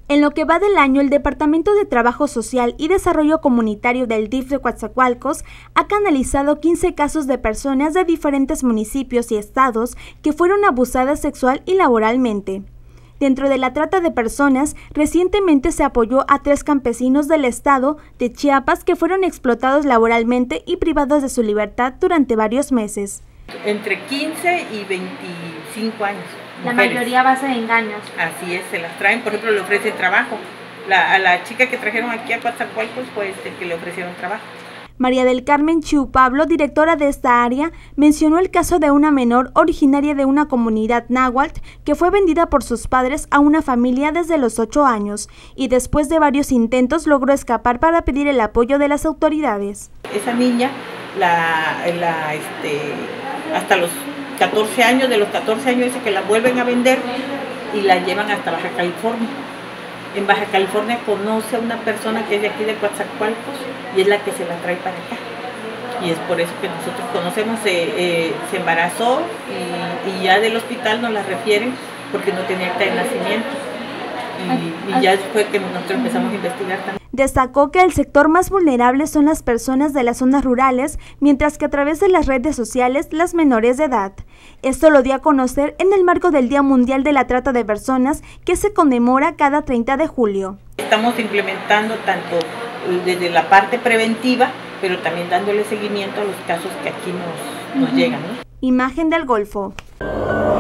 En lo que va del año, el Departamento de Trabajo Social y Desarrollo Comunitario del DIF de Coatzacoalcos ha canalizado 15 casos de personas de diferentes municipios y estados que fueron abusadas sexual y laboralmente. Dentro de la trata de personas, recientemente se apoyó a 3 campesinos del estado de Chiapas que fueron explotados laboralmente y privados de su libertad durante varios meses. Entre 15 y 25 años. La mayoría a base de engaños. Así es, se las traen, por ejemplo, le ofrecen trabajo. A la chica que trajeron aquí a Coatzacoalcos fue que le ofrecieron trabajo. María del Carmen Chiu Pablo, directora de esta área, mencionó el caso de una menor originaria de una comunidad náhuatl que fue vendida por sus padres a una familia desde los 8 años y después de varios intentos logró escapar para pedir el apoyo de las autoridades. Esa niña, hasta los 14 años, de los 14 años dice que la vuelven a vender y la llevan hasta Baja California. En Baja California conoce a una persona que es de aquí de Coatzacoalcos y es la que se la trae para acá. Y es por eso que nosotros conocemos, se embarazó y ya del hospital nos la refieren porque no tenía acta de nacimiento. Y ya fue que nosotros empezamos a investigar también. Destacó que el sector más vulnerable son las personas de las zonas rurales, mientras que a través de las redes sociales las menores de edad. Esto lo dio a conocer en el marco del Día Mundial de la Trata de Personas, que se conmemora cada 30 de julio. Estamos implementando tanto desde la parte preventiva, pero también dándole seguimiento a los casos que aquí nos llegan, ¿no? Imagen del Golfo.